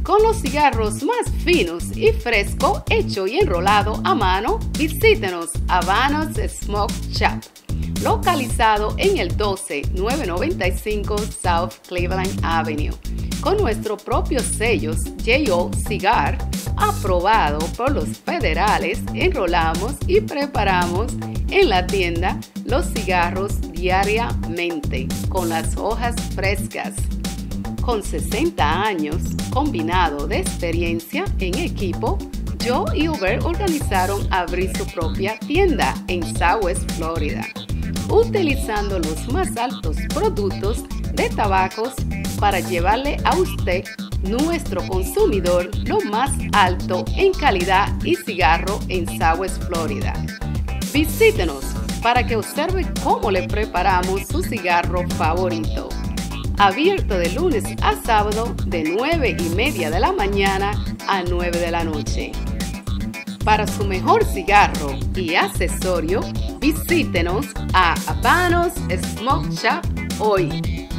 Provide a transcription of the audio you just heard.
Con los cigarros más finos y fresco, hecho y enrolado a mano, visítenos Habanos Smoke Shop, localizado en el 12995 South Cleveland Avenue, con nuestro propio sello J.O. Cigar, aprobado por los federales. Enrolamos y preparamos en la tienda los cigarros diariamente con las hojas frescas. Con 60 años combinado de experiencia en equipo, Joe y Hubert organizaron abrir su propia tienda en Southwest Florida, utilizando los más altos productos de tabacos para llevarle a usted, nuestro consumidor, lo más alto en calidad y cigarro en Southwest Florida. Visítenos para que observe cómo le preparamos su cigarro favorito. Abierto de lunes a sábado de 9:30 de la mañana a 9 de la noche. Para su mejor cigarro y accesorio, visítenos a Habanos Smoke Shop hoy.